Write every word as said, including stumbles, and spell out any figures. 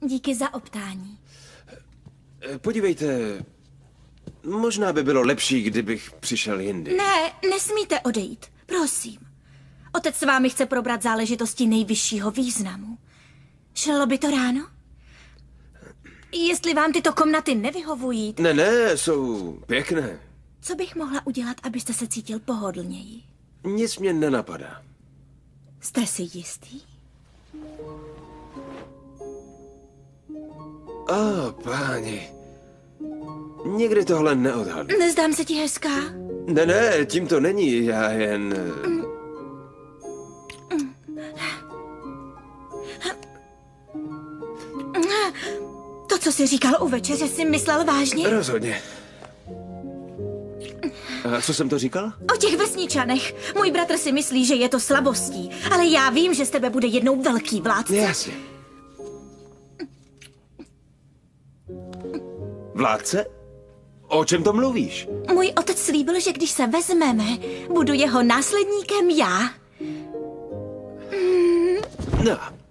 Díky za optání. Podívejte, možná by bylo lepší, kdybych přišel jindy. Ne, nesmíte odejít, prosím. Otec s vámi chce probrat záležitosti nejvyššího významu. Šlo by to ráno? Jestli vám tyto komnaty nevyhovují... Ne, ne, jsou pěkné. Co bych mohla udělat, abyste se cítil pohodlněji? Nic mě nenapadá. Jste si jistý? O, oh, páni. Nikdy tohle neodhadnu. Nezdám se ti hezká? Ne, ne, tím to není, já jen... To, co jsi říkal u večeře, jsi myslel vážně? Rozhodně. A co jsem to říkal? O těch vesničanech. Můj bratr si myslí, že je to slabostí, ale já vím, že z tebe bude jednou velký vládce. Jasně. Vládce? O čem to mluvíš? Můj otec slíbil, že když se vezmeme, budu jeho následníkem já. No.